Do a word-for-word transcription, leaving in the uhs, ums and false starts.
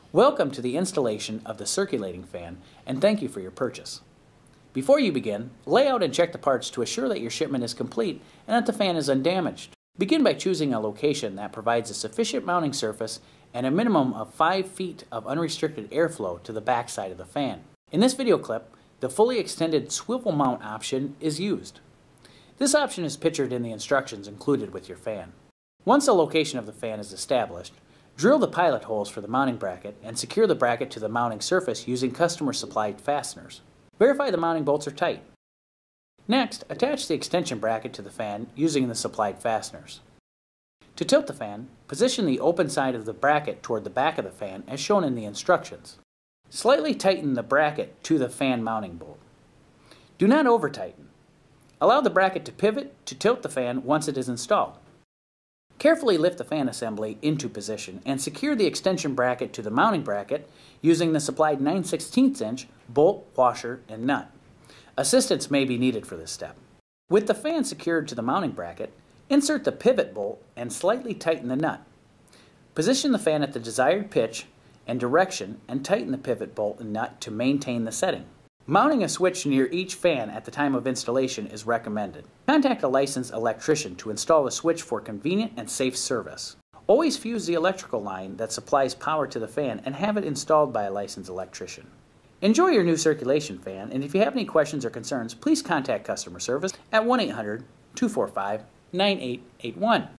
Welcome to the installation of the circulating fan, and thank you for your purchase. Before you begin, lay out and check the parts to assure that your shipment is complete and that the fan is undamaged. Begin by choosing a location that provides a sufficient mounting surface and a minimum of five feet of unrestricted airflow to the back side of the fan. In this video clip, the fully extended swivel mount option is used. This option is pictured in the instructions included with your fan. Once the location of the fan is established, drill the pilot holes for the mounting bracket and secure the bracket to the mounting surface using customer-supplied fasteners. Verify the mounting bolts are tight. Next, attach the extension bracket to the fan using the supplied fasteners. To tilt the fan, position the open side of the bracket toward the back of the fan as shown in the instructions. Slightly tighten the bracket to the fan mounting bolt. Do not over-tighten. Allow the bracket to pivot to tilt the fan once it is installed. Carefully lift the fan assembly into position and secure the extension bracket to the mounting bracket using the supplied nine sixteenths inch bolt, washer, and nut. Assistance may be needed for this step. With the fan secured to the mounting bracket, insert the pivot bolt and slightly tighten the nut. Position the fan at the desired pitch and direction and tighten the pivot bolt and nut to maintain the setting. Mounting a switch near each fan at the time of installation is recommended. Contact a licensed electrician to install a switch for convenient and safe service. Always fuse the electrical line that supplies power to the fan and have it installed by a licensed electrician. Enjoy your new circulation fan, and if you have any questions or concerns, please contact customer service at one eight hundred, two four five, nine eight eight one.